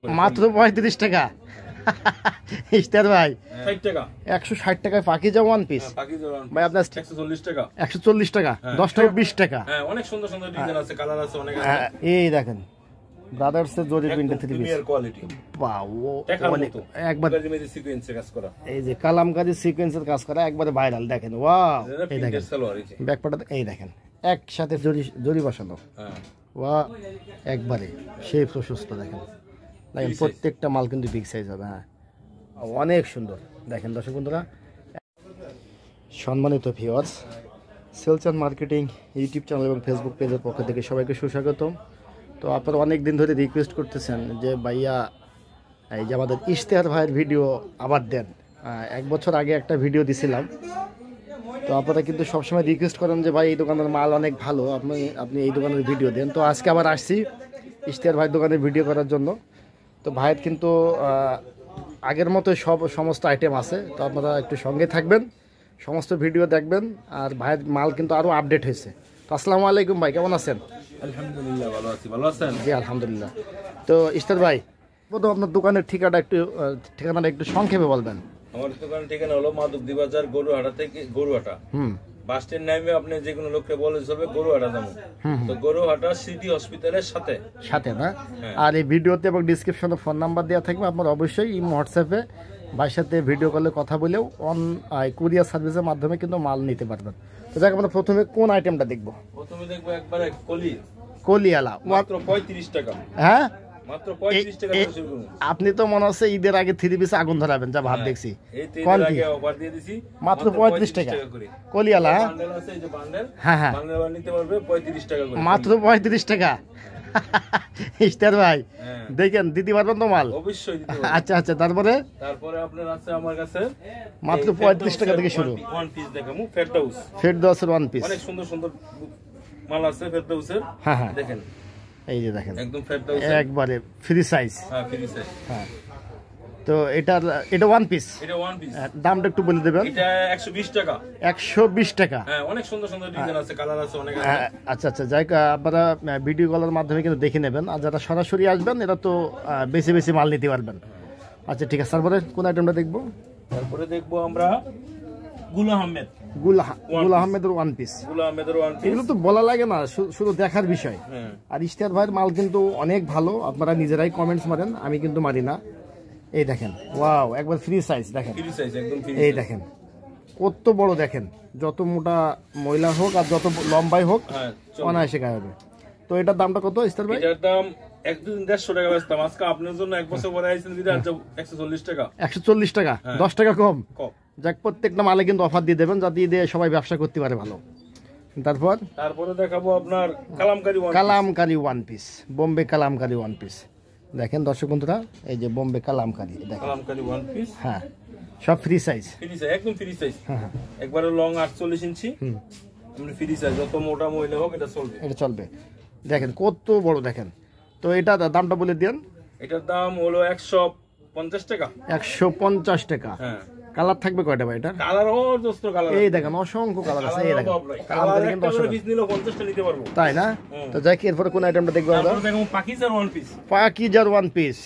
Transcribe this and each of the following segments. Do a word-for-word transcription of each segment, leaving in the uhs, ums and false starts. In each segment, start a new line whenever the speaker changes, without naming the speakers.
মাত্র পঁয়ত্রিশ টাকা ইস্তার ভাই ষাট টাকা একশো ষাট টাকায় পাকিজা ওয়ান পিস ভাই আপনার একশো চল্লিশ টাকা একশো চল্লিশ টাকা দশ টাকা বিশ টাকা অনেক সুন্দর সুন্দর ডিজাইন আছে কালার আছে অনেক এই দেখেন ব্রাদার্স এর জরি প্রিন্টের থ্রি পিস কোয়ালিটি ওয়াও একবার সিকোয়েন্সের কাজ করা এই যে কালামকারী সিকোয়েন্সের কাজ করা একবারে ভাইরাল দেখেন ওয়াও এই দেখেন ব্যাকপার্ট এই দেখেন একসাথে জরি জরি বসানো হ্যাঁ ওয়া একবারে সেই প্রশস্ত দেখেন দেখেন প্রত্যেকটা মাল কিন্তু বিগ সাইজ হবে হ্যাঁ অনেক সুন্দর দেখেন দর্শক বন্ধুরা সম্মানিত viewers sales and marketing YouTube channel এবং ফেসবুক পেজের পক্ষ থেকে সবাইকে সুস্বাগতম। তো আপনারা অনেক দিন ধরে রিকোয়েস্ট করতেছেন যে ভাইয়া এই যে আমাদের ইশতেহার ভাইয়ের ভিডিও আবার দেন। এক বছর আগে একটা ভিডিও দিছিলাম, তো আপনারা কিন্তু সবসময় রিকোয়েস্ট করেন যে ভাই এই দোকানের মাল অনেক ভালো, আপনি আপনি এই দোকানের ভিডিও দেন। তো আজকে আবার আসছি ইশতেহার ভাইয়ের দোকানের ভিডিও করার জন্য। তো ভাইয়ের কিন্তু আগের মতো সব সমস্ত আইটেম আছে, তো আপনারা একটু সঙ্গে থাকবেন, সমস্ত ভিডিও দেখবেন। আর ভাইয়ের মাল কিন্তু আরও আপডেট হয়েছে। তো আসসালামু আলাইকুম ভাই, কেমন আছেন?
আলহামদুলিল্লাহ ভালো আছি, ভালো আছেন?
জি আলহামদুলিল্লাহ। তো ইশতেহার ভাই প্রথম আপনার দোকানের ঠিকানা একটু ঠিকানাটা একটু সংক্ষেপে বলবেন।
আমার দোকানের ঠিকানা হলো মাধবদী বাজার, গরুহাটা থেকে গরুহাটা হুম বাস স্ট্যান্ড নামে আপনি যে কোনো লোককে বলে চলবে গরুহাটা যাবো। তো গরুহাটা সিটি হসপিটালের সাথে
সাথে না। আর এই ভিডিওতে এবং ডিসক্রিপশনে ফোন নাম্বার দেওয়া থাকবে, আপনার অবশ্যই এই হোয়াটসঅ্যাপে ভাইয়ের সাথে ভিডিও কলে কথা বলেও অন কুরিয়ার সার্ভিসের মাধ্যমে কিন্তু মাল নিতে পারবেন। তো যাক আমরা প্রথমে কোন আইটেমটা দেখবো?
প্রথমে দেখবো একবারে কলি
কলিয়ালা
মাত্র পঁয়ত্রিশ টাকা।
হ্যাঁ
মাত্র পঁয়ত্রিশ টাকা।
আপনি তো মনে হচ্ছে ঈদের আগে থ্রি পিস আগুন ধরাবেন যা ভাব দেখছি। মাত্র পঁয়ত্রিশ টাকা কলিয়ালা। হ্যাঁ হ্যাঁ মাত্র পঁয়ত্রিশ টাকা। ইশতেহার ভাই দেখেন দিতে পারবেন তো মাল?
অবশ্যই।
আচ্ছা আচ্ছা তারপরে
তারপরে আপনার আছে আমার কাছে
মাত্র পঁয়ত্রিশ টাকা থেকে শুরু।
ওয়ান পিস দেখামু ফেরদাউস
ফেরদাউসের ওয়ান পিস
অনেক সুন্দর সুন্দর মাল আছে ফেরদাউসের।
হ্যাঁ হ্যাঁ
দেখেন
এই যে দেখেন
একদম ফেরদাউস
একবারে ফ্রি সাইজ।
হ্যাঁ ফ্রি সাইজ।
হ্যাঁ তো এটা এটা ওয়ান পিস,
এটা ওয়ান পিস
দামটা একটু বলে দেবেন।
এটা একশো বিশ টাকা।
একশো বিশ টাকা।
হ্যাঁ অনেক সুন্দর সুন্দর ডিজাইন আছে, কালার আছে অনেক।
আচ্ছা আচ্ছা যাই আপনারা ভিডিও কলের মাধ্যমে কিন্তু দেখে নেবেন, আর যারা সরাসরি আসবেন এরা তো বেশি বেশি মাল নিতে পারবেন। আচ্ছা ঠিক আছে, তারপরে কোন আইটেমটা দেখবো?
তারপরে দেখবো আমরা গুল আহমেদ।
গুল গুল আহমেদের ওয়ান পিস।
গুল আহমেদের ওয়ান পিস
এগুলো তো বলা লাগে না, শুধু দেখার বিষয়। আর ইশতেহার ভাইয়ের মাল কিন্তু অনেক ভালো, আপনারা নিজেরাই কমেন্টস মারেন, আমি কিন্তু মারি না। এই দেখেন ওয়াও একবার ফ্রি সাইজ দেখেন।
ফ্রি সাইজ একদম ফ্রি।
এই দেখেন কত বড় দেখেন, যত মোটা মহিলা হোক আর যত লম্বাই হোক অনায়াসে গায়ে হবে। তো এটার দামটা কত ইশতেহার ভাই?
এটার দাম একদিন দেড়শো টাকা বেচতাম, আজকে আপনার জন্য এক বছর পরে আইছেন দিদি একশো চল্লিশ টাকা।
একশো চল্লিশ টাকা, দশ টাকা কম। যাক প্রত্যেকটা মালে কিন্তু অফার দিয়ে দেবেন, যাতে দিয়ে সবাই ব্যবসা করতে পারে ভালো। তারপর
তারপরে দেখাবো আপনার Kalamkari one
Kalamkari one piece, Bombay Kalamkari one piece. দেখেন দর্শক বন্ধুরা এই যে বোম্বে কালামকারী দেখেন
কালামকারী ওয়ান পিস।
হ্যাঁ সব ফ্রি সাইজ।
ফ্রি সাইজ একদম ফ্রি সাইজ। হ্যাঁ একবারে লং আটচল্লিশ ইঞ্চি। হুম আমরা ফ্রি সাইজ, যত মোটা মহিলা হোক এটা চলবে, এটা
চলবে। দেখেন কত বড় দেখেন। তো এটা দামটা বলে দেন।
এটার দাম হলো একশো পঞ্চাশ টাকা।
একশো পঞ্চাশ টাকা। হ্যাঁ কালার থাকবে কয়টা ভাই? এটা
কালার অজস্র কালার।
এই দেখেন অসংখ্য কালার আছে। এই দেখেন
কালার কিন্তু অসংখ্য পিস নিলে পঞ্চাশ টা নিতে পারবো, তাই
না? তো যাই কি এরপর কোন আইটেমটা দেখবো আমরা?
তারপর দেখো পাকিজার ওয়ান পিস।
পাকিজার ওয়ান পিস।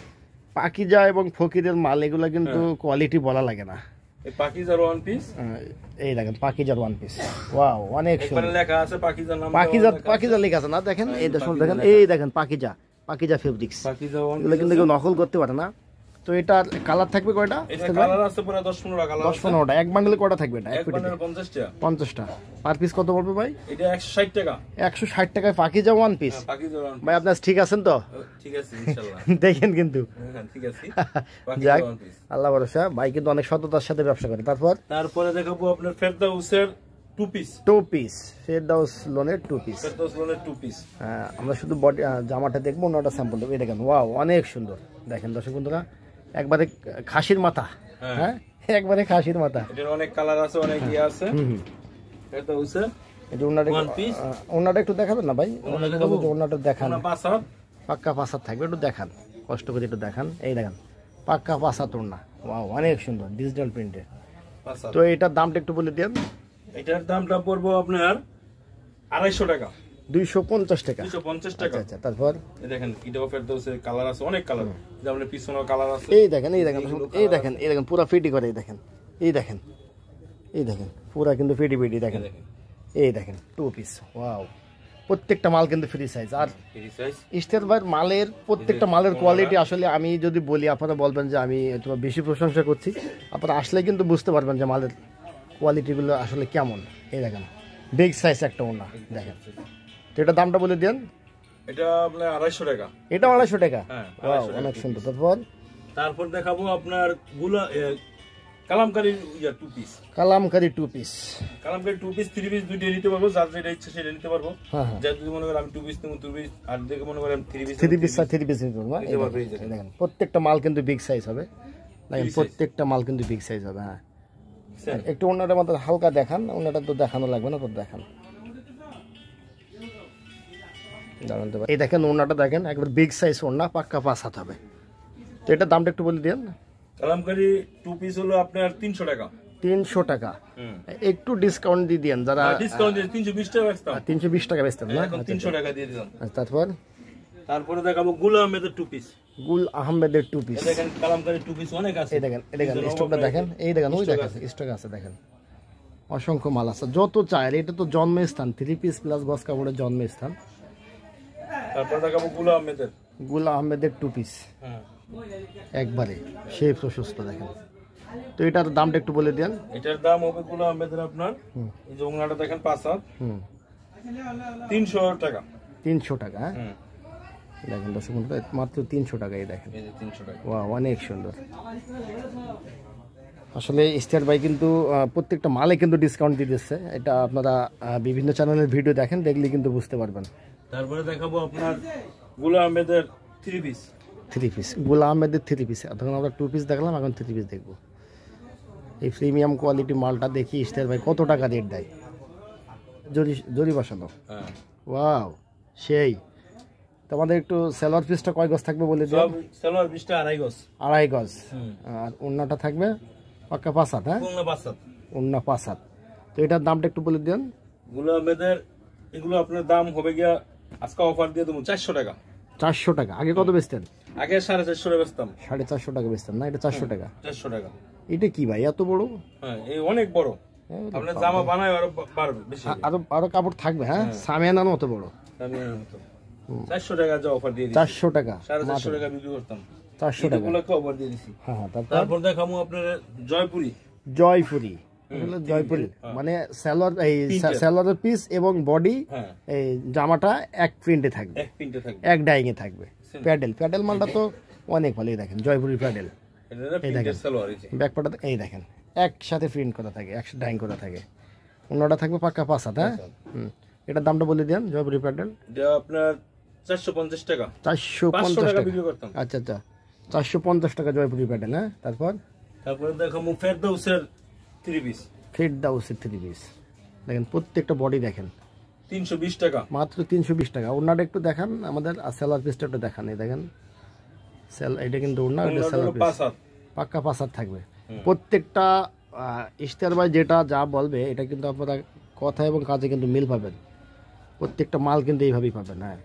পাকিজা এবং ফকিরের মাল এগুলা কিন্তু কোয়ালিটি বলা লাগে না।
এই পাকিজার ওয়ান পিস
এই দেখেন পাকিজার ওয়ান পিস ওয়াও অনেক সুন্দর।
এখানে লেখা আছে পাকিজার নাম,
পাকিজা পাকিজা লেখা আছে না? দেখেন এই দেখুন দেখেন এই দেখেন পাকিজা পাকিজা ফেব্রিক্স।
পাকিজা ওয়ান
এগুলো কিন্তু কেউ নকল করতে পারে না। তো এটা কালার থাকবে কয়টা?
এটা কালার আছে পুরো দশ পনেরো কালার।
দশ পনেরো টা। এক বান্ডেলে কয়টা থাকবে এটা?
এক বান্ডেলে পঞ্চাশ টা।
পঞ্চাশ টা। পার পিস কত পড়বে ভাই?
এটা একশো ষাট টাকা।
একশো ষাট টাকায় Pakiza one piece.
Pakiza one piece.
ভাই আপনারা ঠিক আছেন তো?
ঠিক আছে ইনশাআল্লাহ।
দেখেন কিন্তু
হ্যাঁ ঠিক আছে।
Pakeezah one piece. আল্লাহ ভরসা, ভাই কিন্তু অনেক সততার সাথে ব্যবসা করে। তারপর
তারপরে দেখাবো আপনার ফেরদাউসের টু পিস।
টু পিস ফেরদাউস লোনের টু পিস।
ফেরদাউস লোনের টু পিস।
হ্যাঁ আমরা শুধু বডি জামাটা দেখবো, অন্যটা স্যাম্পল দেখবো। এই দেখেন ওয়াও অনেক সুন্দর। দেখেন দর্শক বন্ধুরা একবারে খাসির মাথা। হ্যাঁ একবারে খাসির মাথা।
এটার অনেক কালার আছে, অনেক ইয়ে আছে। হুম ফেরদাউসের
এটা ওন্নাটা ওন্নাটা একটু দেখাবেন না ভাই? ওন্নাটা দেখান, পাক্কা পাঁচাত থাকবে, একটু দেখান কষ্ট করে একটু দেখান। এই দেখেন পাক্কা পাঁচাত ওন্না ওয়াও অনেক সুন্দর ডিজিটাল প্রিন্টে। তো এটার দামটা একটু বলে দেন।
এটার দামটা পড়বো আপনার আড়াইশো টাকা।
দুইশো পঞ্চাশ টাকা
দুইশো পঞ্চাশ টাকা।
আচ্ছা তারপর
এই দেখেন এটাও ফেরদৌসের কালার আছে, অনেক কালার, যেমন পিছনেও কালার আছে।
এই দেখেন এই দেখেন এই দেখেন এই দেখেন পুরো ফিটি করে, এই দেখেন এই দেখেন এই দেখেন পুরো কিন্তু ফিটি ফিটি দেখেন, এই দেখেন টু পিস। ওয়াও, প্রত্যেকটা মাল কিন্তু ফ্রি সাইজ। আর
ফ্রি সাইজ
ইশতেহার ভাইয়ের মালের প্রত্যেকটা মালের কোয়ালিটি আসলে আমি যদি বলি আপনারা বলবেন যে আমি তোমার বেশি প্রশংসা করছি, আপনারা আসলে কিন্তু বুঝতে পারবেন যে মালের কোয়ালিটিগুলো আসলে কেমন। এই দেখেন বিগ সাইজ একটা ওনা দেখেন, তো এটার দামটা বলে দেন।
এটা আপনার আড়াইশো টাকা।
এটা আড়াইশো টাকা,
হ্যাঁ
অনেক সুন্দর। তারপর
তারপর দেখাবো আপনার গুলা Kalamkari two piece.
Kalamkari two piece,
Kalamkari two piece three piece দুইটা নিতে পারবো, যার যেটা ইচ্ছা সেটা নিতে পারবো।
হ্যাঁ হ্যাঁ,
যার যদি মনে করেন আমি টু পিস নেবো টু পিস, আর দেখে মনে করেন three piece
three piece three piece নিতে পারবো। দেখেন প্রত্যেকটা মাল কিন্তু বিগ সাইজ হবে, দেখেন প্রত্যেকটা মাল কিন্তু বিগ সাইজ হবে। হ্যাঁ একটু অন্যটার মধ্যে হালকা দেখান, অন্যটা তো দেখানো লাগবে না, তো দেখান। এই দেখেন ওড়নাটা দেখেন একবার বিগ সাইজ ওড়না, পাক্কা পাঁচ হাত হবে। তো এটার দামটা একটু বলে দেন।
কালামকারী টু পিস হলো আপনার তিনশো টাকা।
তিনশো টাকা, একটু ডিসকাউন্ট দিয়ে দেন যারা
ডিসকাউন্ট দিয়ে তিনশো বিশ টাকা বেচতাম,
তিনশো বিশ টাকা বেচতেন না,
এখন তিনশো টাকা দিয়ে দিলাম।
তারপর
তারপরে দেখাবো গুল আহমেদের টু পিস।
গুল আহমেদের টু পিস,
দেখেন কালামকারী টু পিস অনেক আছে।
এই দেখেন এই দেখেন স্টকটা দেখেন, এই দেখেন ওই দেখেন স্টক আছে, দেখেন অসংখ্য মাল আছে যত চাই। এটা তো জন্মস্থান, থ্রি পিস প্লাস গস কাপড়ের জন্মস্থান।
তারপর দেখাবো গুল আহমেদের
গুল আহমেদের টু পিস, একবারে সেই প্রশস্ত দেখেন। তো এটার দামটা একটু বলে দেন।
এটার দাম হবে গুল আহমেদের আপনার এই যে ওনাটা দেখেন পাঁচ হাত, হুম তিনশো টাকা।
তিনশো টাকা, হ্যাঁ দেখেন দশ মিনিট মাত্র তিনশো টাকা। এই দেখেন
তিনশো টাকা,
ওয়া অনেক সুন্দর। আসলে ইশতেহার ভাই কিন্তু প্রত্যেকটা মালে কিন্তু ডিসকাউন্ট দিয়ে দিচ্ছে। এটা আপনারা বিভিন্ন চ্যানেলের ভিডিও দেখেন, দেখলে কিন্তু বুঝতে পারবেন।
তারপরে দেখাবো আপনার গুল আহমেদের থ্রি পিস।
থ্রি পিস গুল আহমেদের থ্রি পিস, তখন আমরা টু পিস দেখলাম, এখন থ্রি পিস দেখবো। এই প্রিমিয়াম কোয়ালিটি মালটা দেখি ইশতেহার ভাই কত টাকা রেট দেয়, জরি জরি বসানো। ওয়াও সেই। তোমাদের একটু সেলোয়ার পিসটা কয় গজ থাকবে বলে দিও।
সেলোয়ার পিসটা আড়াই গজ।
আড়াই গজ, আর ওড়নাটা থাকবে পাক্কা পাঁচ হাত। হ্যাঁ
ওড়না পাঁচ হাত,
ওড়না পাঁচ হাত। তো এটার দামটা একটু বলে দেন।
গুল আহমেদের এগুলো আপনার দাম হবে গিয়া আজকে অফার দিয়ে দেবো চারশো টাকা।
চারশো টাকা, আগে কত বেচতেন?
আগে সাড়ে চারশো টাকা বেচতাম।
সাড়ে চারশো টাকা বেচতেন না, এটা চারশো টাকা।
চারশো টাকা।
এটা কি ভাই এত বড়?
হ্যাঁ এই অনেক বড়, আপনার জামা বানায় আরো বাড়বে বেশি,
আরো আরো কাপড় থাকবে। হ্যাঁ সামিয়ানার মতো বড়।
সামিয়ানার মতো চারশো টাকা যা অফার দিয়ে দিছি।
চারশো টাকা,
সাড়ে চারশো টাকা বিক্রি করতাম,
চারশো টাকা
এগুলোকে অফার দিয়ে দিছি।
হ্যাঁ হ্যাঁ।
তারপর দেখামু আপনার জয়পুরি।
জয়পুরি, জয়পুরি মানে সালোয়ার, এই সালোয়ারের পিস এবং বডি, এই জামাটা এক প্রিন্টে থাকবে,
এক প্রিন্টে থাকবে,
এক ডাইং এ থাকবে। প্যাডেল, প্যাডেল মালটা তো অনেক ভালো। এই দেখেন জয়পুরি প্যাডেল, এই দেখেন ব্যাকপাটা, এই দেখেন একসাথে প্রিন্ট করা থাকে, একসাথে ডাইং করা থাকে। অন্যটা থাকবে পাক্কা পাঁচ হাত। হ্যাঁ হুম, এটার দামটা বলে দেন। জয়পুরি প্যাডেল
এটা আপনার চারশো পঞ্চাশ টাকা।
চারশো পঞ্চাশ টাকা বিক্রি করতাম। আচ্ছা আচ্ছা, চারশো পঞ্চাশ টাকা জয়পুরি প্যাডেল। হ্যাঁ তারপর
তারপরে দেখাবো ফেরদৌসের থ্রি পিস।
ফেরদৌসের থ্রি পিস দেখেন, প্রত্যেকটা বডি দেখেন
তিনশো বিশ টাকা,
মাত্র তিনশো বিশ টাকা। ওড়নাটা একটু দেখান আমাদের, আর সেলার পিসটা একটু দেখান। এই দেখেন সেল, এটা কিন্তু ওড়না, এটা সেলার পিস, পাক্কা পাঁচ হাত থাকবে। প্রত্যেকটা ইশতেহার ভাই যেটা যা বলবে এটা কিন্তু আপনারা কথা এবং কাজে কিন্তু মিল পাবেন। প্রত্যেকটা মাল কিন্তু এইভাবেই পাবেন। হ্যাঁ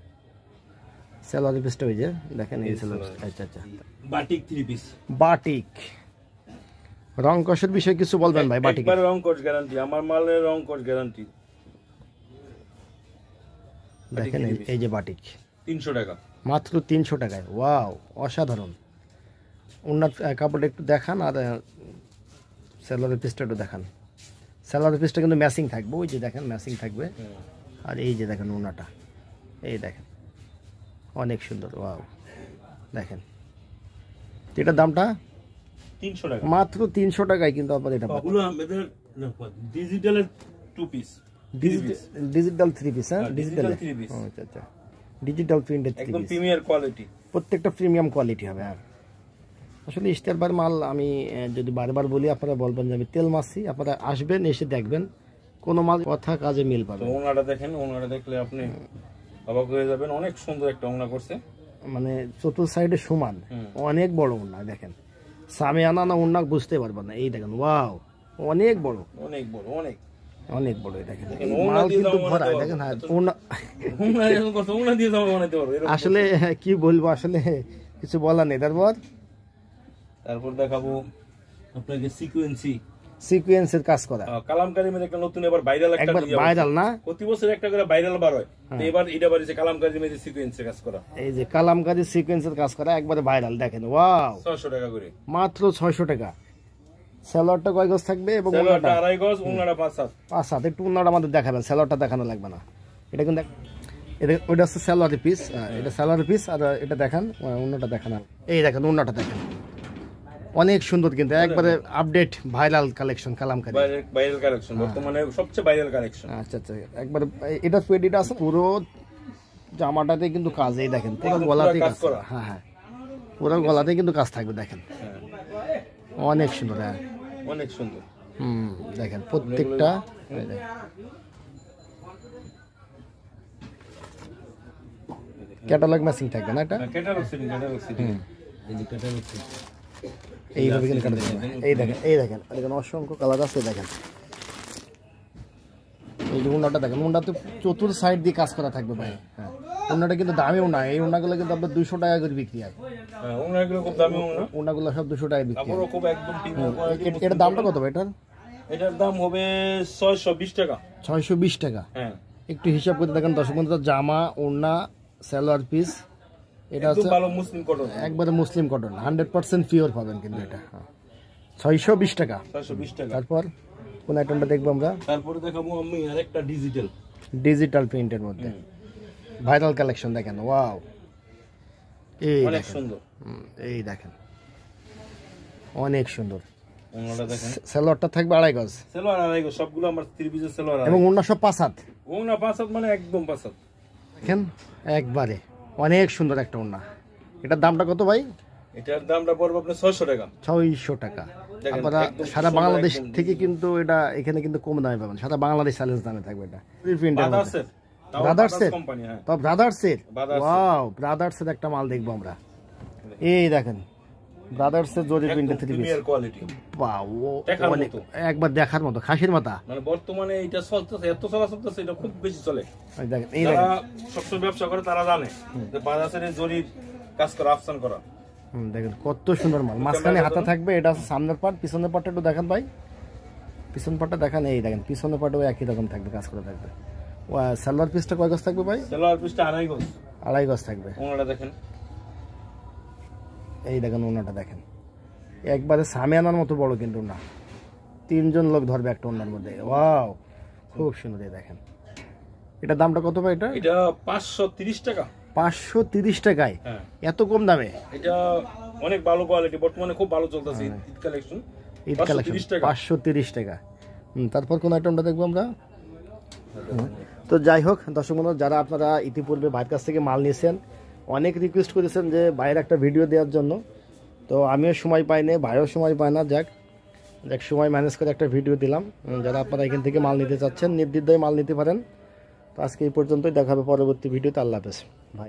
সেলার পিসটা ওই যে দেখেন, এই সেলার। আচ্ছা আচ্ছা,
বাটিক থ্রি পিস।
বাটিক রং কষের বিষয়ে কিছু বলবেন ভাই? বাটিক
একবার রং কষ গ্যারান্টি, আমার মালের রং কষ গ্যারান্টি।
দেখেন এই যে বাটিক
তিনশো টাকা,
মাত্র তিনশো টাকায়। ওয়াও অসাধারণ। ওনার কাপড়টা একটু দেখান, আর সেলারের পিসটা একটু দেখান। সেলারের পিসটা কিন্তু ম্যাচিং থাকবে, ওই যে দেখেন ম্যাচিং থাকবে। আর এই যে দেখেন ওনাটা, এই দেখেন অনেক সুন্দর। ওয়াও দেখেন, এটার দামটা
তিনশো টাকা,
মাত্র তিনশো টাকায় কিন্তু আপনার এটা
ডিজিটালের two piece,
digital three piece. হ্যাঁ ডিজিটাল থ্রি পিস। আচ্ছা আচ্ছা, ডিজিটাল প্রিন্টেড থ্রি পিস,
একদম প্রিমিয়ার কোয়ালিটি,
প্রত্যেকটা প্রিমিয়াম কোয়ালিটি হবে। আর আসলে ইশতেহার মাল আমি যদি বারবার বলি আপনারা বলবেন যে আমি তেল মারছি। আপনারা আসবেন, এসে দেখবেন কোনো মাল কথা কাজে মিল পাবেন।
ওনাটা দেখেন, ওনাটা দেখলে আপনি অবাক হয়ে যাবেন, অনেক সুন্দর একটা ওনা করছে,
মানে চতুর সাইডে সমান, অনেক বড় ওনা। দেখেন সামিয়ানা না ওনা বুঝতে পারবেন না। এই দেখেন ওয়াও অনেক বড়,
অনেক বড়, অনেক
অনেক বড় দেখেন, মাল কিন্তু ভরা দেখেন। হ্যাঁ আসলে কি বলবো, আসলে কিছু বলার নেই। তারপর
তারপর দেখাবো আপনাকে সিকোয়েন্সি
সিকোয়েন্সের কাজ করা
কালামকারীর মধ্যে একটা নতুন এবার ভাইরাল একটা
একবার ভাইরাল না,
প্রতি বছর একটা করে ভাইরাল বার হয়, তো এবার এটা বাড়িছে কালামকারীর মধ্যে সিকোয়েন্সের কাজ করা।
এই যে কালামকারী সিকোয়েন্সের কাজ করা একবারে ভাইরাল দেখেন, ওয়াও
ছয়শো টাকা করে মাত্র
ছয়শো টাকা। সালোয়ারটা কয় গজ থাকবে এবং
সালোয়ারটা আড়াই গজ, ওন্নাটা পাঁচ হাত।
পাঁচ হাত। একটু ওন্নাটা আমাদের দেখাবেন, সালোয়ারটা দেখানো লাগবে না। এটা কিন্তু এটা ওইটা হচ্ছে সালোয়ারের পিস, এটা সালোয়ারের পিস। আর এটা দেখেন ওন্নাটা দেখান, এই দেখেন ওন্নাটা দেখেন, অনেক সুন্দর কিন্তু একবারে update viral collection Kalamkari,
viral collection বর্তমানে সবচেয়ে ভাইরাল কালেকশন।
আচ্ছা আচ্ছা একবারে এটা পেডিটা আছে পুরো জামাটাতে কিন্তু কাজ, এই দেখেন পুরো গলাতে কাজ করা। হ্যাঁ হ্যাঁ পুরো গলাতে কিন্তু কাজ থাকবে দেখেন, অনেক সুন্দর। হ্যাঁ
অনেক সুন্দর।
হুম দেখেন প্রত্যেকটা ক্যাটালগ ম্যাচিং থাকবে না, এটা
ক্যাটালগ সিটিং, ক্যাটালগ সিটিং, এই যে ক্যাটালগ সিটিং
এইভাবে কিন্তু কাটা যাবে। এই দেখেন এই দেখেন এখানে অসংখ্য কালার আছে দেখেন। এই যে উন্নাটা দেখেন, উন্নাতে চতুর সাইড দিয়ে কাজ করা থাকবে ভাই। হ্যাঁ উন্নাটা কিন্তু দামিও না, এই উন্নাগুলো কিন্তু আপনার দুশো টাকা করে বিক্রি হয়।
হ্যাঁ উন্নাগুলো খুব দামি উন্না,
উন্নাগুলো সব দুশো টাকা বিক্রি হয়।
খুব একদম প্রিমিয়াম কোয়ালিটি।
এটার দামটা কত ভাই? এটার
এটার দাম হবে ছয়শো বিশ টাকা।
ছয়শো বিশ টাকা।
হ্যাঁ
একটু হিসাব করে দেখেন দর্শক বন্ধুরা, জামা ওন্না সালোয়ার পিস, এটা হচ্ছে
ভালো মুসলিম কটন,
একবারে muslin cotton hundred percent pure পাবেন কিন্তু এটা। ছয়শো বিশ টাকা।
ছয়শো বিশ টাকা।
তারপর কোন আইটেমটা দেখবো আমরা?
তারপরে দেখাবো আমি আরেকটা ডিজিটাল
ডিজিটাল প্রিন্টের মধ্যে ভাইরাল কালেকশন দেখেন, ওয়াও এই
অনেক সুন্দর।
এই দেখেন অনেক সুন্দর।
ওন্নাটা দেখেন,
সালোয়ারটা থাকবে আড়াই গজ,
সালোয়ার আড়াই গজ, সবগুলো আমার থ্রি পিসের সালোয়ার,
এবং ওন্না সব পাঁচ হাত।
ওন্না পাঁচ হাত মানে একদম পাঁচ হাত
দেখেন একবারে অনেক সুন্দর একটা ওন্না। এটার দামটা কত ভাই?
এটার দামটা পড়বে আপনার ছয়শো টাকা।
ছয়শো টাকা। আপনারা সারা বাংলাদেশ থেকে কিন্তু এটা এখানে কিন্তু কম দামে পাবেন, সারা বাংলাদেশ চ্যালেঞ্জ দামে থাকবে এটা।
ব্রাদার্সের
ব্রাদার্সের
কোম্পানি, হ্যাঁ
তো ব্রাদার্সের, ওয়াও ব্রাদার্সের একটা মাল দেখবো আমরা। এই দেখেন ব্রাদার্সের জরি প্রিন্টের থ্রি পিস
কোয়ালিটি,
ওয়াও একবার দেখার মতো, খাসির মাথা।
মানে বর্তমানে এটা চলতেছে, এত চলা চলতেছে, এটা খুব বেশি চলে।
দেখেন এই
যারা
দেখেন
সবসময় ব্যবসা করে তারা জানে যে ব্রাদার্সের জরির কাজ করা, আফসান করা।
হুম দেখেন কত সুন্দর মাল, মাঝখানে হাতা থাকবে, এটা হচ্ছে সামনের পার্ট। পিছনের পার্টটা একটু দেখেন ভাই, পিছন পার্টটা দেখেন, এই দেখেন পিছনের পার্টও একই রকম থাকবে, কাজ করে থাকবে। সালোয়ার পিসটা কয় গজ থাকবে ভাই?
সালোয়ার পিসটা আড়াই গজ,
আড়াই গজ থাকবে।
ওনাটা দেখেন,
এই দেখেন ওনাটা দেখেন একবারে সামিয়ানার মতো বড় কিন্তু না, তিনজন লোক ধরবে একটা ওনার মধ্যে, ওয়াও খুব সুন্দর। এই দেখেন এটার দামটা কত ভাই? এটা
এটা পাঁচশো তিরিশ টাকা।
পাঁচশো তিরিশ টাকায় এত কম দামে?
এটা অনেক ভালো কোয়ালিটি, বর্তমানে খুব ভালো চলতেছে ঈদ কালেকশন।
ঈদ কালেকশন পাঁচশো তিরিশ টাকা। তারপর কোন আইটেমটা দেখবো আমরা? তো যাই হোক দর্শক বন্ধু, যারা আপনারা ইতিপূর্বে ভাইয়ের কাছ থেকে মাল নিয়েছেন, অনেক রিকোয়েস্ট করেছেন যে ভাইয়ের একটা ভিডিও দেওয়ার জন্য, তো আমিও সময় পাই না, ভাইও সময় পায় না, যাক এক সময় ম্যানেজ করে একটা ভিডিও দিলাম। যারা আপনারা এখান থেকে মাল নিতে চাচ্ছেন নির্দ্বিধায় মাল নিতে পারেন। তো আজকে এই পর্যন্তই, দেখা হবে পরবর্তী ভিডিওতে। আল্লাহ হাফেজ ভাই।